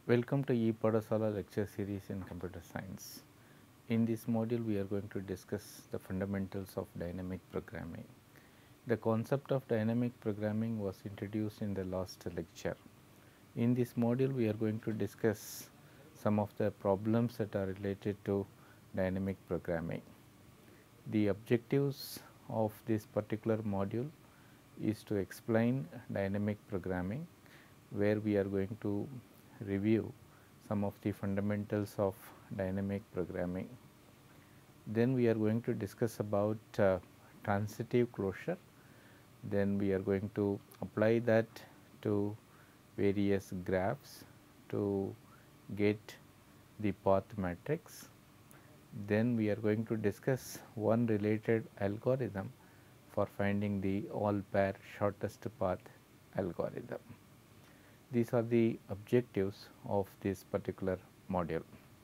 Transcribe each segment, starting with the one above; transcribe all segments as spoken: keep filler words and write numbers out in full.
Welcome to E Padasala lecture series in computer science. In this module, we are going to discuss the fundamentals of dynamic programming. The concept of dynamic programming was introduced in the last lecture. In this module, we are going to discuss some of the problems that are related to dynamic programming. The objectives of this particular module is to explain dynamic programming, where we are going to review some of the fundamentals of dynamic programming. Then we are going to discuss about uh, transitive closure. Then we are going to apply that to various graphs to get the path matrix. Then we are going to discuss one related algorithm for finding the all pair shortest path algorithm. These are the objectives of this particular module.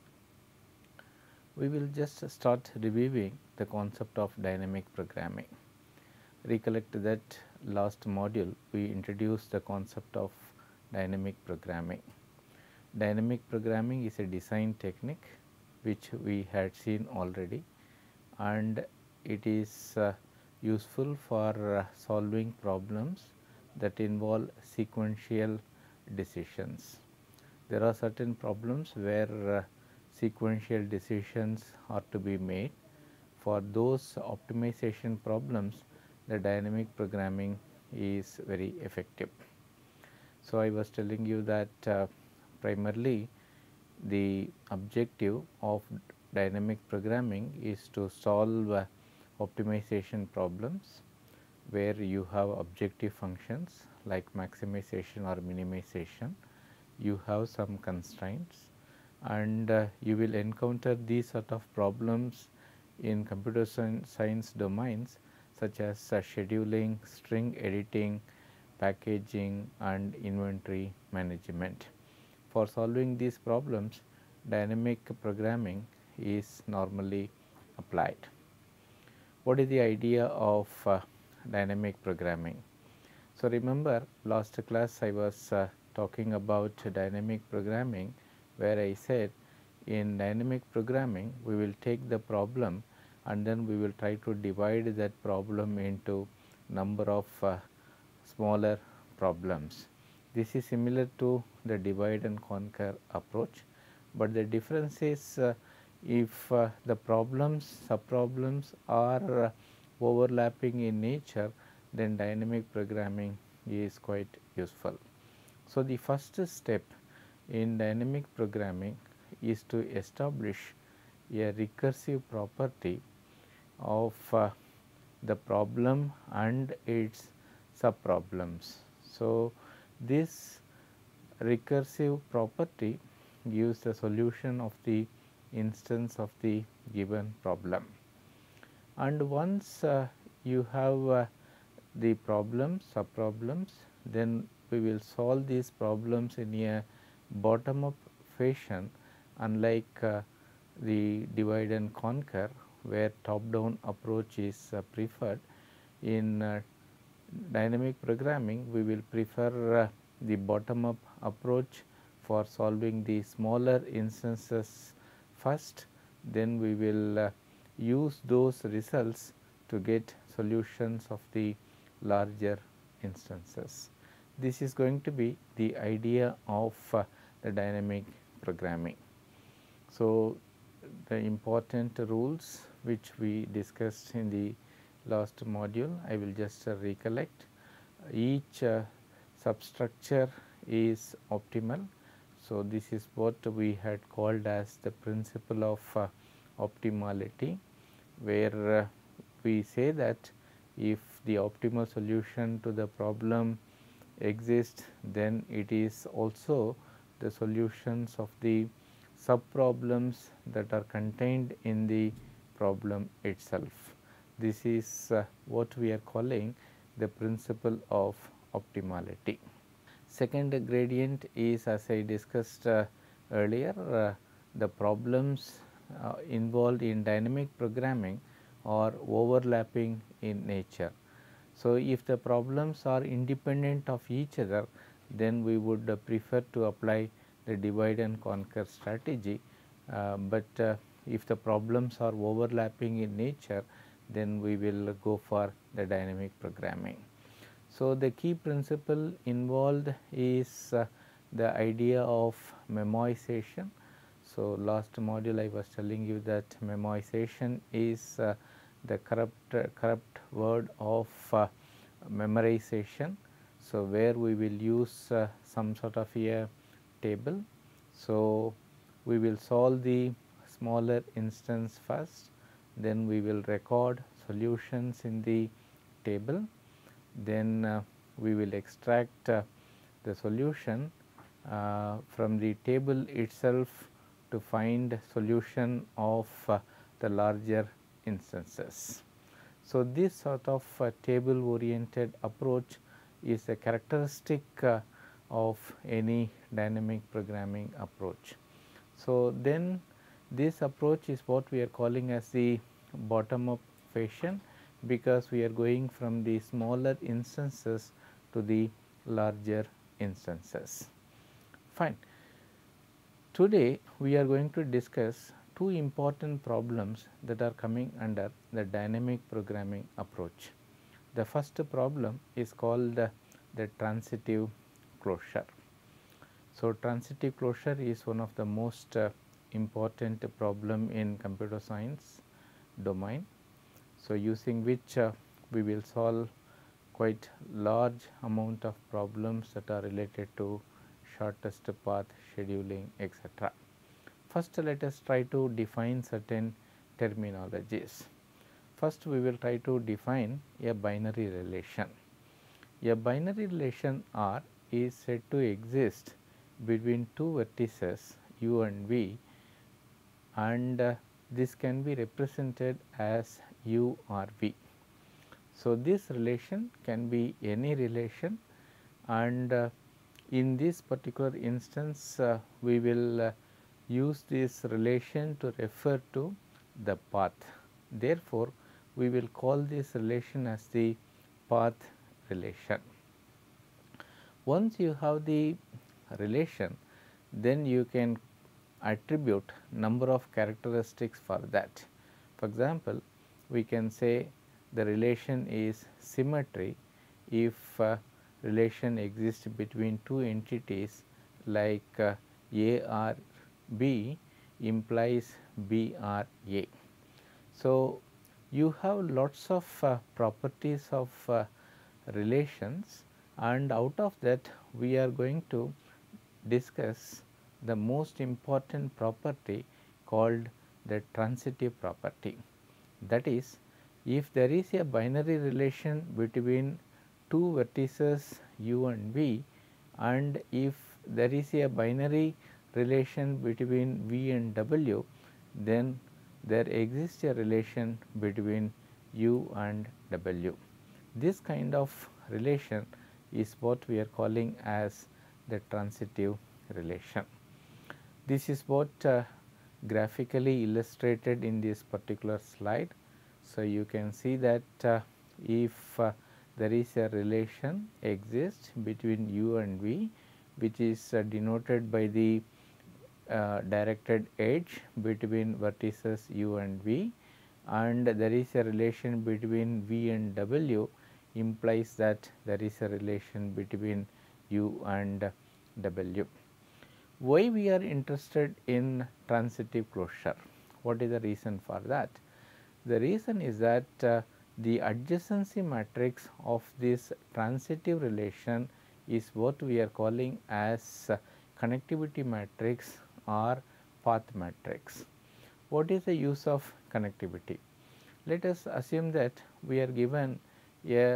We will just start reviewing the concept of dynamic programming. Recollect that last module we introduced the concept of dynamic programming. Dynamic programming is a design technique which we had seen already, and it is uh, useful for uh, solving problems that involve sequential decisions. There are certain problems where uh, sequential decisions are to be made. For those optimization problems, the dynamic programming is very effective. So, I was telling you that uh, primarily the objective of dynamic programming is to solve uh, optimization problems where you have objective functions like maximization or minimization. You have some constraints, and uh, you will encounter these sort of problems in computer science domains such as uh, scheduling, string editing, packaging, and inventory management. For solving these problems, dynamic programming is normally applied. What is the idea of uh, dynamic programming? So, remember last class I was uh, talking about dynamic programming, where I said in dynamic programming we will take the problem and then we will try to divide that problem into number of uh, smaller problems. This is similar to the divide and conquer approach, but the difference is uh, if uh, the problems, subproblems are uh, overlapping in nature, then dynamic programming is quite useful. So, the first step in dynamic programming is to establish a recursive property of uh, the problem and its subproblems. So, this recursive property gives the solution of the instance of the given problem. And once uh, you have uh, the problems, subproblems, then we will solve these problems in a bottom up fashion, unlike uh, the divide and conquer, where top down approach is uh, preferred. In uh, dynamic programming, we will prefer uh, the bottom up approach for solving the smaller instances first, then we will uh, use those results to get solutions of the larger instances. This is going to be the idea of uh, the dynamic programming. So, the important rules which we discussed in the last module, I will just uh, recollect. Each uh, substructure is optimal. So, this is what we had called as the principle of uh, optimality, where uh, we say that if the optimal solution to the problem exists, then it is also the solutions of the subproblems that are contained in the problem itself. This is uh, what we are calling the principle of optimality. Second gradient is, as I discussed uh, earlier, uh, the problems uh, involved in dynamic programming are overlapping in nature. So, if the problems are independent of each other, then we would uh, prefer to apply the divide and conquer strategy, uh, but uh, if the problems are overlapping in nature, then we will go for the dynamic programming. So, the key principle involved is uh, the idea of memoization. So, last module I was telling you that memoization is uh, the corrupt uh, corrupt word of uh, memorization. So, where we will use uh, some sort of a table. So, we will solve the smaller instance first, then we will record solutions in the table, then uh, we will extract uh, the solution uh, from the table itself to find solution of uh, the larger instances. So, this sort of uh, table oriented approach is a characteristic uh, of any dynamic programming approach. So, then this approach is what we are calling as the bottom up fashion, because we are going from the smaller instances to the larger instances. Fine. Today we are going to discuss two important problems that are coming under the dynamic programming approach. The first problem is called uh, the transitive closure. So, transitive closure is one of the most uh, important problem in computer science domain. So, using which uh, we will solve quite large amount of problems that are related to shortest path scheduling, et cetera. First, let us try to define certain terminologies. First, we will try to define a binary relation. A binary relation R is said to exist between two vertices u and v, and uh, this can be represented as u or v. So, this relation can be any relation, and uh, in this particular instance uh, we will uh, use this relation to refer to the path. Therefore, we will call this relation as the path relation. Once you have the relation, then you can attribute number of characteristics for that. For example, we can say the relation is symmetry if uh, relation exists between two entities like uh, A or B implies B or A. So, you have lots of uh, properties of uh, relations, and out of that we are going to discuss the most important property called the transitive property. That is, if there is a binary relation between two vertices u and v, and if there is a binary relation between v and w, then there exists a relation between u and w. This kind of relation is what we are calling as the transitive relation. This is what uh, graphically illustrated in this particular slide. So, you can see that uh, if uh, there is a relation exists between u and v, which is uh, denoted by the uh, directed edge between vertices u and v, and there is a relation between v and w, implies that there is a relation between u and w. Why we are interested in transitive closure? What is the reason for that? The reason is that uh, the adjacency matrix of this transitive relation is what we are calling as uh, connectivity matrix or path matrix. What is the use of connectivity? Let us assume that we are given a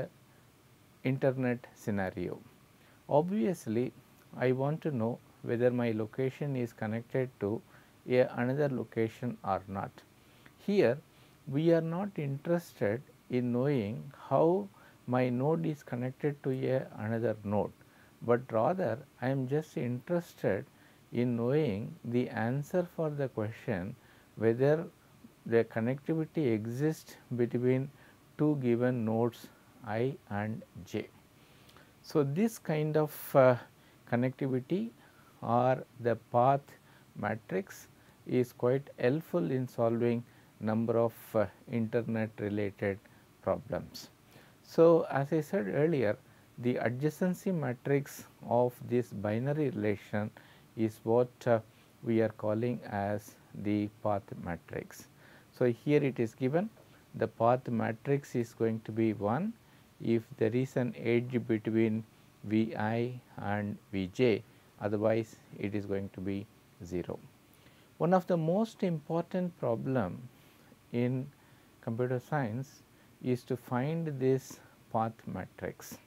internet scenario. Obviously, I want to know whether my location is connected to a another location or not. Here we are not interested in knowing how my node is connected to a another node, but rather I am just interested in knowing the answer for the question whether the connectivity exists between two given nodes I and j. So, this kind of uh, connectivity or the path matrix is quite helpful in solving number of uh, internet related problems. So, as I said earlier, the adjacency matrix of this binary relation is what uh, we are calling as the path matrix. So, here it is given the path matrix is going to be one if there is an edge between V I and V j, otherwise it is going to be zero. One of the most important problem in computer science is to find this path matrix.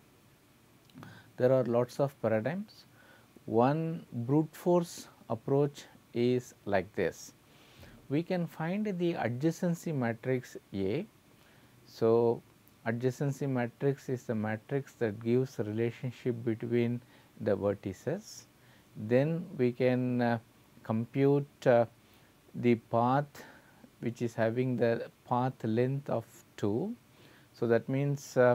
There are lots of paradigms. One brute force approach is like this. We can find the adjacency matrix A. So, adjacency matrix is the matrix that gives a relationship between the vertices. Then we can uh, compute uh, the path which is having the path length of two. So, that means uh,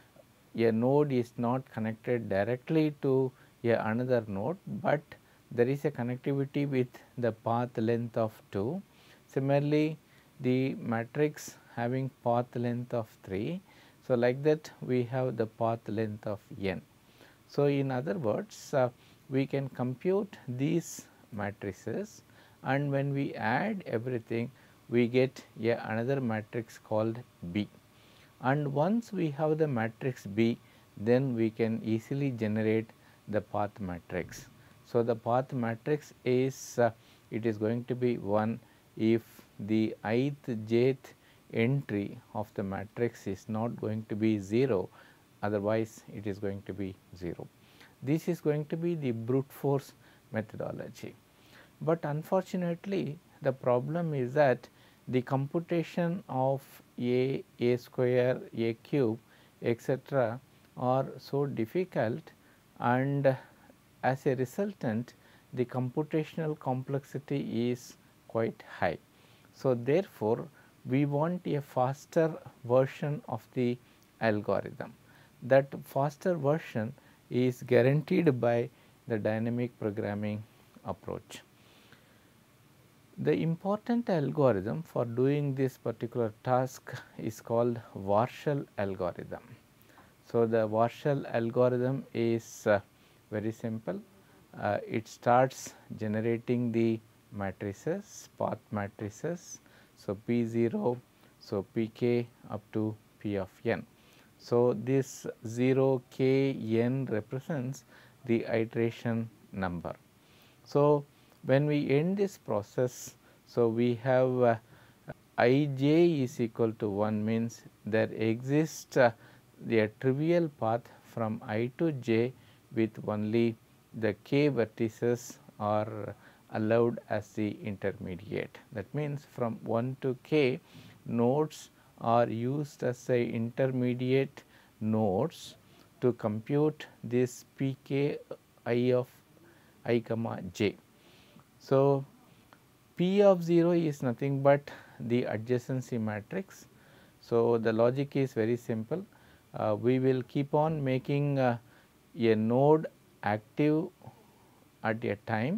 a node is not connected directly to a another node, but there is a connectivity with the path length of two. Similarly, the matrix having path length of three. So, like that we have the path length of n. So, in other words, uh, we can compute these matrices, and when we add everything we get a another matrix called B. And once we have the matrix B, then we can easily generate the path matrix. So, the path matrix is uh, it is going to be one if the ith jth entry of the matrix is not going to be zero, otherwise it is going to be zero. This is going to be the brute force methodology. But unfortunately, the problem is that the computation of a, a square, a cube, etc. are so difficult, and as a resultant the computational complexity is quite high. So, therefore, we want a faster version of the algorithm. That faster version is guaranteed by the dynamic programming approach. The important algorithm for doing this particular task is called Warshall algorithm. So, the Warshall algorithm is uh, very simple. Uh, it starts generating the matrices, path matrices. So, P zero, so P k up to P of n. So, this zero k n represents the iteration number. So, when we end this process, so we have uh, I j is equal to one, means there exists uh, the trivial path from I to j with only the k vertices are allowed as the intermediate. That means, from one to k nodes are used as the intermediate nodes to compute this p k I of I comma j. So, P of zero is nothing but the adjacency matrix. So, the logic is very simple. Uh, we will keep on making uh, a node active at a time.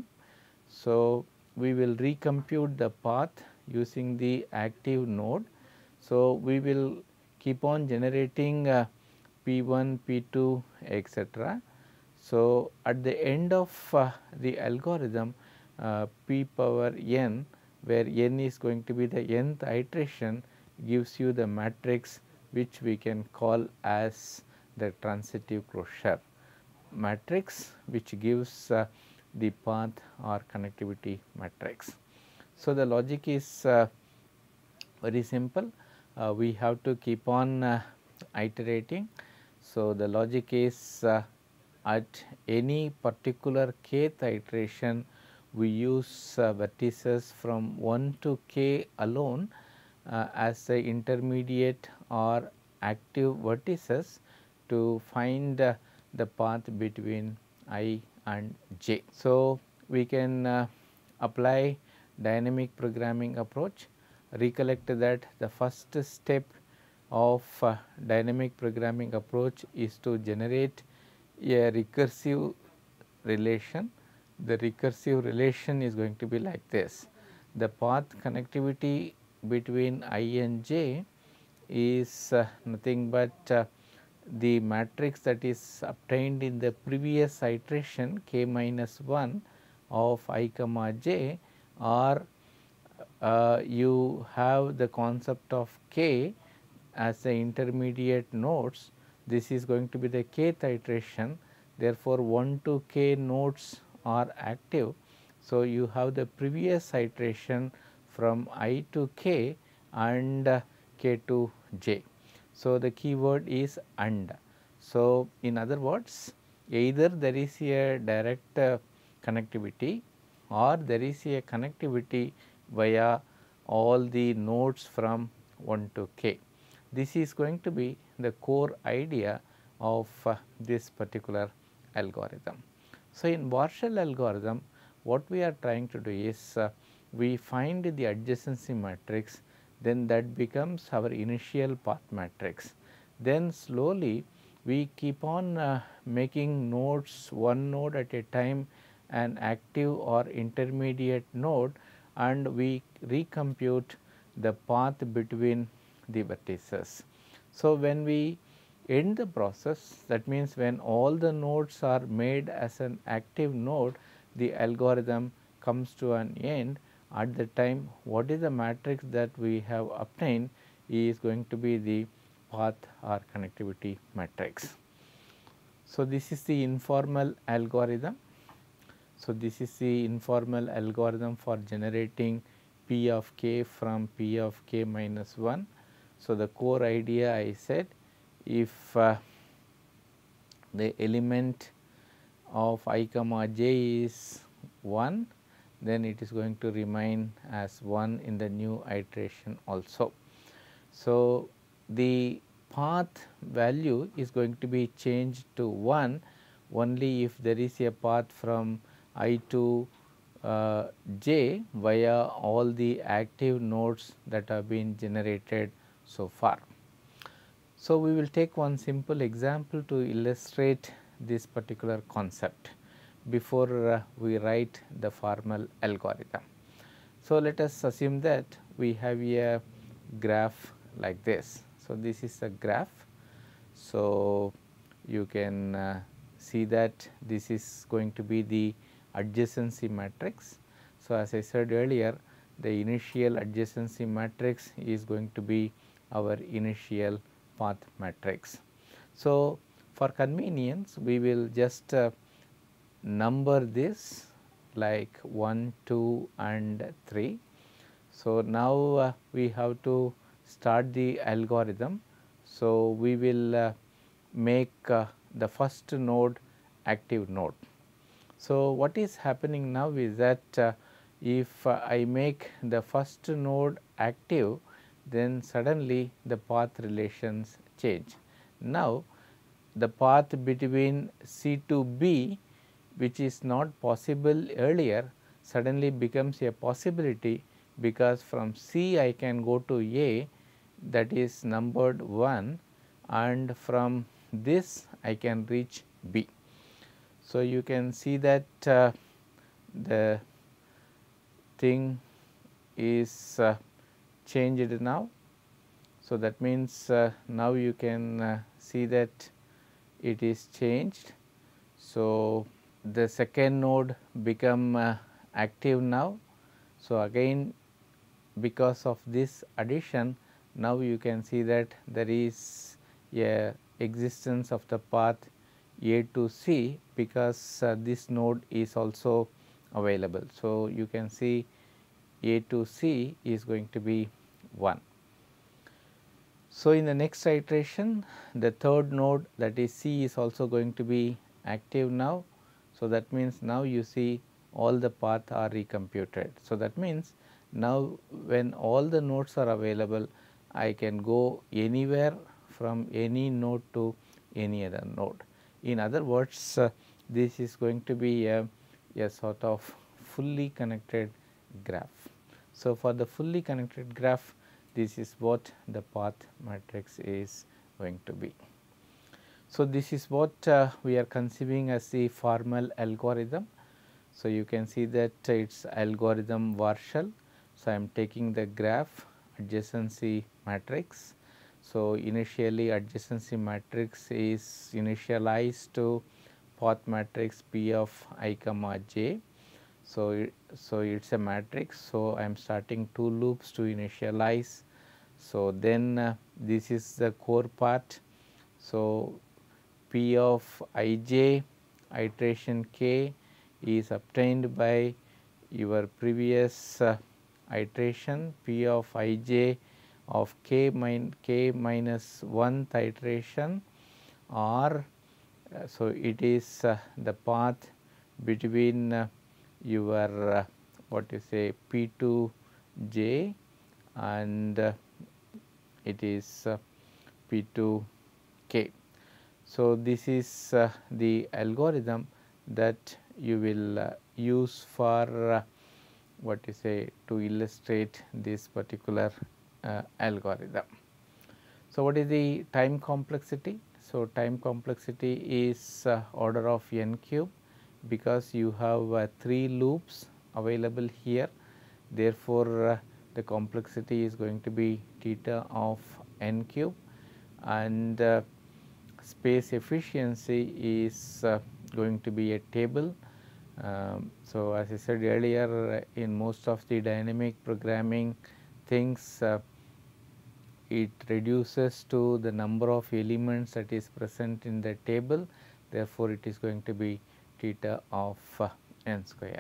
So, we will recompute the path using the active node. So, we will keep on generating uh, P one, P two, etc. So, at the end of uh, the algorithm, uh, p power n, where n is going to be the nth iteration, gives you the matrix which we can call as the transitive closure matrix, which gives uh, the path or connectivity matrix. So, the logic is uh, very simple. Uh, we have to keep on uh, iterating. So, the logic is uh, at any particular kth iteration we use uh, vertices from one to k alone uh, as the intermediate or active vertices to find uh, the path between I and j. So, we can uh, apply dynamic programming approach. Recollect that the first step of uh, dynamic programming approach is to generate a recursive relation. the recursive relation is going to be like this. The path connectivity between I and j is uh, nothing but uh, the matrix that is obtained in the previous iteration k minus one of I comma j, or uh, you have the concept of k as the intermediate nodes. This is going to be the kth iteration. Therefore, one to k nodes are active. So, you have the previous iteration from I to k and uh, k to j. So, the keyword is and. So, in other words, either there is a direct uh, connectivity or there is a connectivity via all the nodes from one to k. This is going to be the core idea of uh, this particular algorithm. So, in Warshall algorithm, what we are trying to do is uh, we find the adjacency matrix, then that becomes our initial path matrix. Then slowly we keep on uh, making nodes one node at a time an active or intermediate node, and we recompute the path between the vertices. So, when we end the process, that means when all the nodes are made as an active node, the algorithm comes to an end. At the time, what is the matrix that we have obtained is going to be the path or connectivity matrix. So, this is the informal algorithm. So, this is the informal algorithm for generating P of k from P of k minus one. So, the core idea I said, if uh, the element of I comma j is one, then it is going to remain as one in the new iteration also. So, the path value is going to be changed to one only if there is a path from I to uh, j via all the active nodes that have been generated so far. So, we will take one simple example to illustrate this particular concept before uh, we write the formal algorithm. So, let us assume that we have a graph like this. So, this is a graph. So, you can uh, see that this is going to be the adjacency matrix. So, as I said earlier, the initial adjacency matrix is going to be our initial path matrix. So, for convenience, we will just uh, number this like one, two and three. So, now uh, we have to start the algorithm. So, we will uh, make uh, the first node active node. So, what is happening now is that uh, if uh, I make the first node active, then suddenly the path relations change. Now, the path between C to B, which is not possible earlier, suddenly becomes a possibility, because from C I can go to A, that is numbered one, and from this I can reach B. So, you can see that uh, the thing is uh, changed now. So, that means uh, now you can uh, see that it is changed. So, the second node become uh, active now. So, again because of this addition, now you can see that there is a existence of the path A to C, because uh, this node is also available. So, you can see A to C is going to be one. So, in the next iteration, the third node, that is C, is also going to be active now. So, that means now you see all the paths are recomputed. So, that means now when all the nodes are available, I can go anywhere from any node to any other node. In other words, uh, this is going to be a, a sort of fully connected graph. So, for the fully connected graph, this is what the path matrix is going to be. So, this is what uh, we are conceiving as the formal algorithm. So, you can see that it is algorithm Warshall. So, I am taking the graph adjacency matrix. So, initially adjacency matrix is initialized to path matrix P of I comma j. So, it, so it is a matrix. So, I am starting two loops to initialize. So, then uh, this is the core part. So, P of I j iteration k is obtained by your previous uh, iteration P of I j of k, min k minus one iteration, or uh, so it is uh, the path between uh, your uh, what you say P two j and uh, it is uh, P two k. So, this is uh, the algorithm that you will uh, use for uh, what you say to illustrate this particular uh, algorithm. So, what is the time complexity? So, time complexity is uh, order of n cube, because you have uh, three loops available here. Therefore, uh, the complexity is going to be theta of n cube, and uh, space efficiency is uh, going to be a table. Um, so, as I said earlier, uh, in most of the dynamic programming things, uh, it reduces to the number of elements that is present in the table. Therefore, it is going to be theta of uh, n square.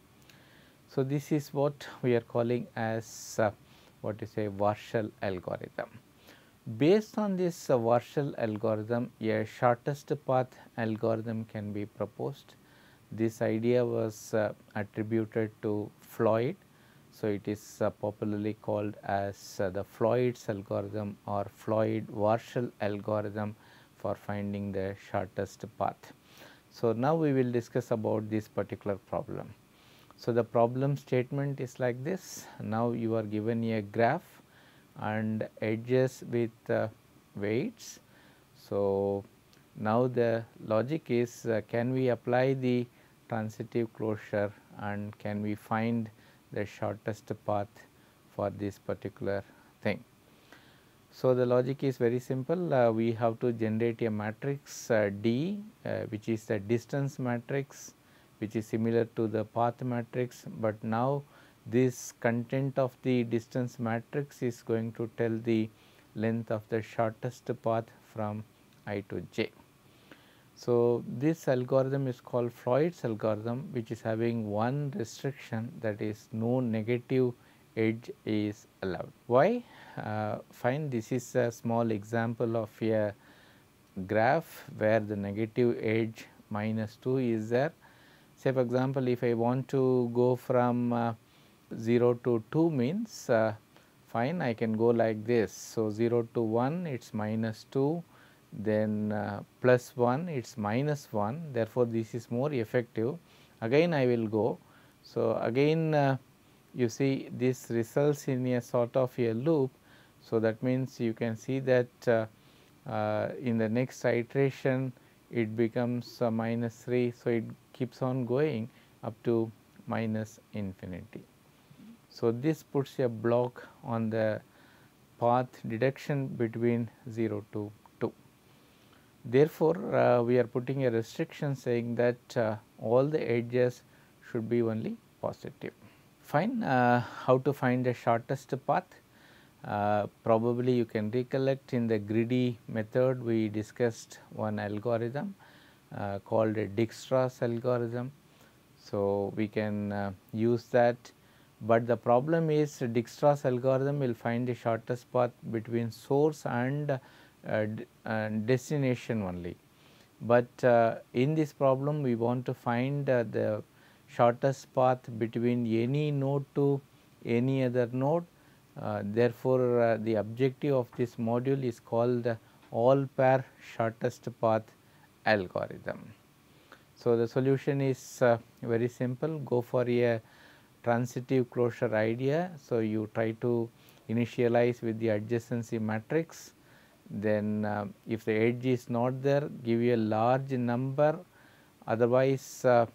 So, this is what we are calling as uh, what is a Warshall algorithm. Based on this uh, Warshall algorithm, a shortest path algorithm can be proposed. This idea was uh, attributed to Floyd. So, it is uh, popularly called as uh, the Floyd's algorithm or Floyd-Warshall algorithm for finding the shortest path. So, now we will discuss about this particular problem. So, the problem statement is like this. Now, you are given a graph and edges with uh, weights. So, now the logic is uh, can we apply the transitive closure and can we find the shortest path for this particular thing. So, the logic is very simple. Uh, we have to generate a matrix uh, D, uh, which is the distance matrix, which is similar to the path matrix, but now this content of the distance matrix is going to tell the length of the shortest path from I to j. So, this algorithm is called Floyd's algorithm, which is having one restriction, that is no negative edge is allowed. Why? Uh, fine, this is a small example of a graph where the negative edge minus two is there. Say for example, if I want to go from uh, zero to two means uh, fine, I can go like this. So, zero to one it is minus two, then uh, plus one it is minus one, therefore, this is more effective. Again I will go. So, again uh, you see this results in a sort of a loop. So, that means you can see that uh, uh, in the next iteration it becomes uh, minus three. So, it keeps on going up to minus infinity. So, this puts a block on the path deduction between zero to two. Therefore, uh, we are putting a restriction saying that uh, all the edges should be only positive. Fine. Uh, how to find the shortest path? Uh, probably you can recollect in the greedy method we discussed one algorithm uh, called a Dijkstra's algorithm. So, we can uh, use that, but the problem is Dijkstra's algorithm will find the shortest path between source and, uh, and destination only. But uh, in this problem we want to find uh, the shortest path between any node to any other node. Uh, therefore, uh, the objective of this module is called the all pair shortest path algorithm. So, the solution is uh, very simple. Go for a transitive closure idea. So, you try to initialize with the adjacency matrix, then uh, if the edge is not there, give you a large number, otherwise uh,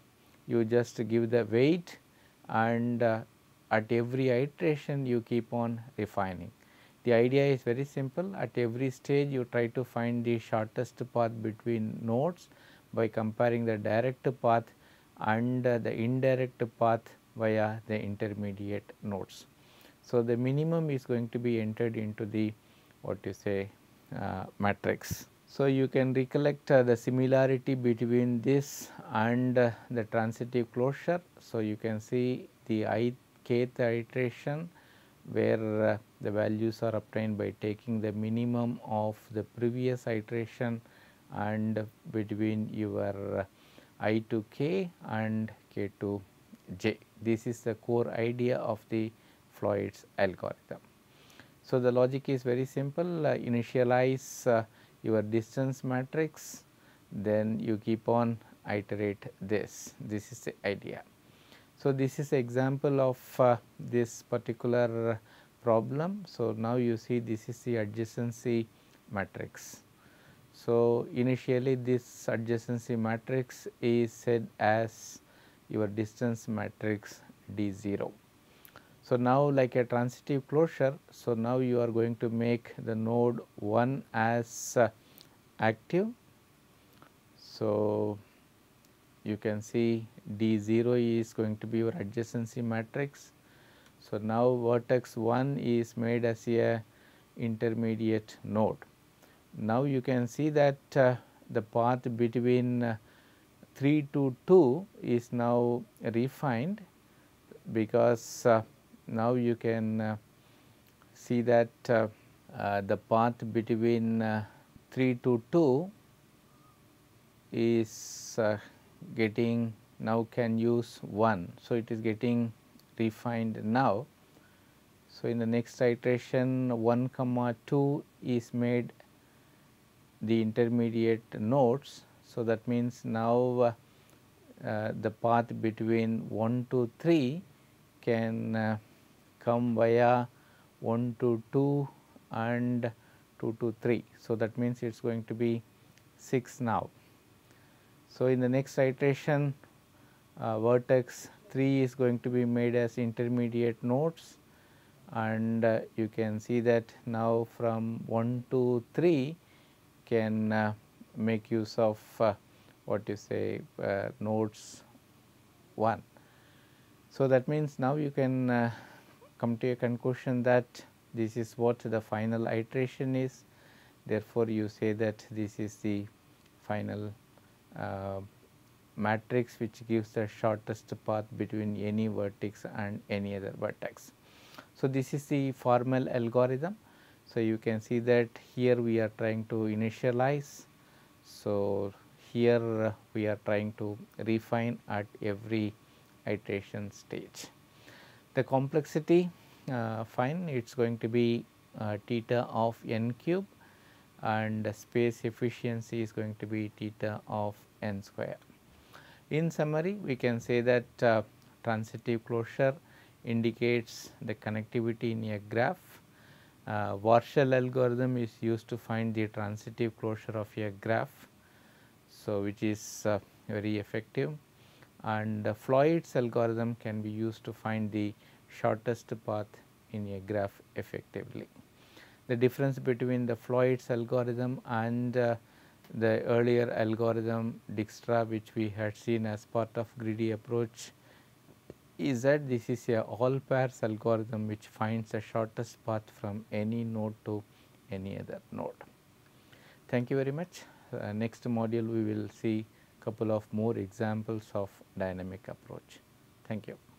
you just give the weight, and uh, at every iteration you keep on refining. The idea is very simple. At every stage you try to find the shortest path between nodes by comparing the direct path and uh, the indirect path via the intermediate nodes. So, the minimum is going to be entered into the what you say uh, matrix. So, you can recollect uh, the similarity between this and uh, the transitive closure. So, you can see the I kth iteration where uh, the values are obtained by taking the minimum of the previous iteration and between your uh, I to k and k to j. This is the core idea of the Floyd's algorithm. So, the logic is very simple. Uh, initialize uh, your distance matrix, then you keep on iterate this. This is the idea. So, this is the example of uh, this particular problem. So, now you see this is the adjacency matrix. So, initially this adjacency matrix is said as your distance matrix D zero. So, now like a transitive closure, so now you are going to make the node one as uh, active. So, you can see D zero is going to be your adjacency matrix. So, now vertex one is made as a intermediate node. Now, you can see that uh, the path between uh, three to two is now refined, because uh, now you can uh, see that uh, uh, the path between uh, three to two is uh, getting now can use one. So, it is getting refined now. So, in the next iteration one comma two is made the intermediate nodes. So, that means now uh, uh, the path between one to three can uh, come via one to two and two to three. So, that means it is going to be six now. So, in the next iteration uh, vertex three is going to be made as intermediate nodes, and uh, you can see that now from one to three can uh, make use of uh, what you say uh, nodes one. So, that means now you can uh, come to a conclusion that this is what the final iteration is. Therefore, you say that this is the final uh, matrix which gives the shortest path between any vertex and any other vertex. So, this is the formal algorithm. So, you can see that here we are trying to initialize. So, here uh, we are trying to refine at every iteration stage. The complexity uh, fine, it is going to be uh, theta of n cube, and space efficiency is going to be theta of n square. In summary, we can say that uh, transitive closure indicates the connectivity in a graph. Uh, Warshall algorithm is used to find the transitive closure of a graph, so which is uh, very effective, and uh, Floyd's algorithm can be used to find the shortest path in a graph effectively. The difference between the Floyd's algorithm and uh, the earlier algorithm Dijkstra, which we had seen as part of greedy approach, is that this is a all pairs algorithm which finds the shortest path from any node to any other node. Thank you very much. Uh, next module we will see couple of more examples of dynamic approach. Thank you.